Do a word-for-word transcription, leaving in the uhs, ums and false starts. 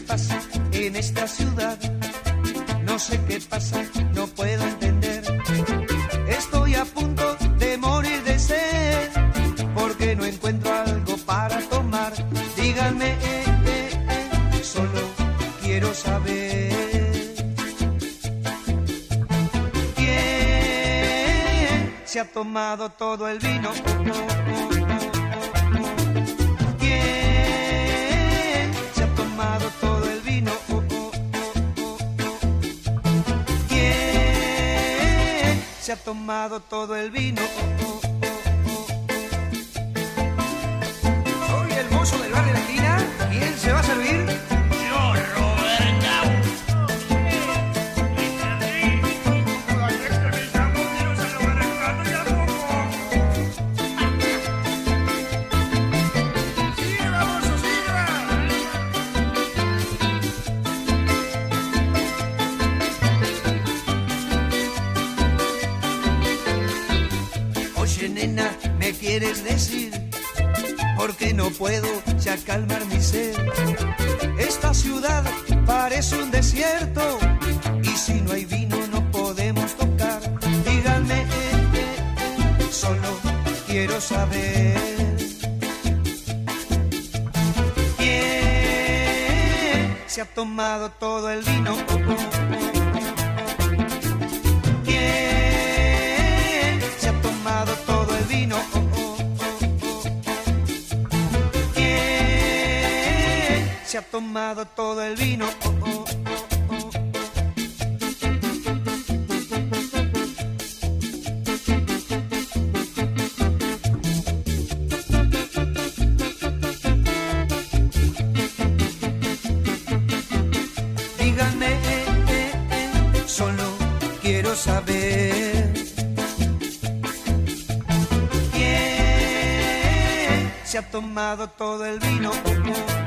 pasa en esta ciudad. No sé qué pasa, no puedo entender. Estoy a punto de morir de sed, porque no encuentro algo para tomar. Díganme, eh, eh, eh, solo quiero saber. ¿Quién se ha tomado todo el vino? Oh, oh, oh, oh, oh. ¿Quién se ha tomado todo el vino? Oh, oh, oh, oh, oh. ¿Quién se ha tomado todo el vino? Oh, oh, oh, oh. Soy el mozo del bar de la esquina. ¿Quién se va a servir? Yo, Roberta. Oye, nena, ¿me quieres decir por qué no puedo ya calmar mi sed? Esta ciudad parece un desierto y si no hay vino no podemos tocar. Díganme, eh, eh, eh, solo quiero saber. ¿Quién se ha tomado todo el vino? Oh, oh, oh, oh. ¿Quién se ha tomado todo el vino? Oh, oh, oh, oh. ¿Quién se ha tomado todo el vino? Oh, oh, oh, oh. Díganme, eh, eh, eh, solo quiero saber. ¿Quién se ha tomado todo el vino? Oh, oh.